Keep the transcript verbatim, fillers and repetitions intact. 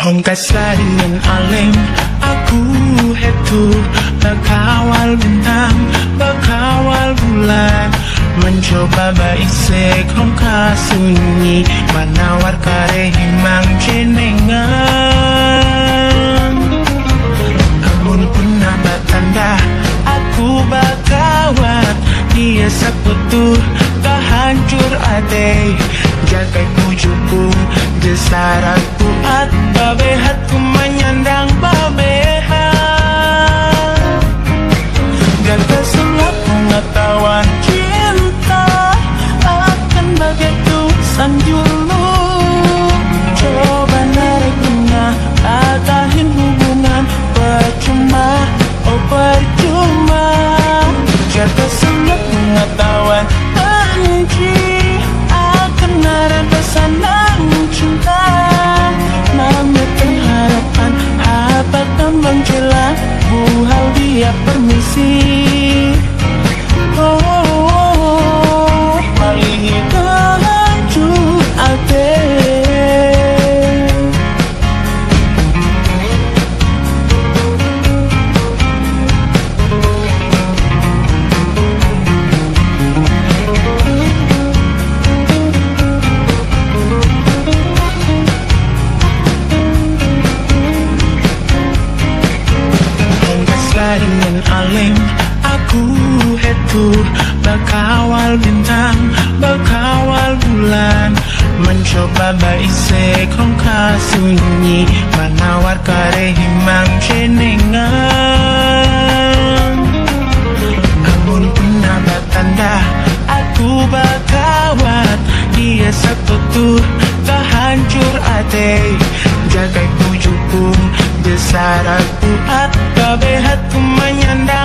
Hongkaslah dengan alim, aku itu berkawal bintang, berkawal bulan, mencoba baisek hongka sunyi, menawar kare himang jenengan. Amun punah batanda, aku bakawat, dia seputu tak hancur ade, jagai pujuku, desaranku at babehatku menyandang babehat. Gagah sulap pengetahuan cinta akan begitu sanjulu. Coba narik tengah, atahin hubungan percuma, oh percuma. Gagah sulap pengetahuan benci akan narik pesanan cinta. Mametkan harapan, apa tambang celah, buhal dia permisi. Oh, oh, oh, mali hancur ate. Dengan alim, aku itu berkawal bintang, berkawal bulan, mencoba baisek hongka sunyi, menawar kare himang jenengan. Amun punah batanda, aku bakawat, dia sekutu tak hancur ade, jagai pujuku, desaraku at kabehatku menyandang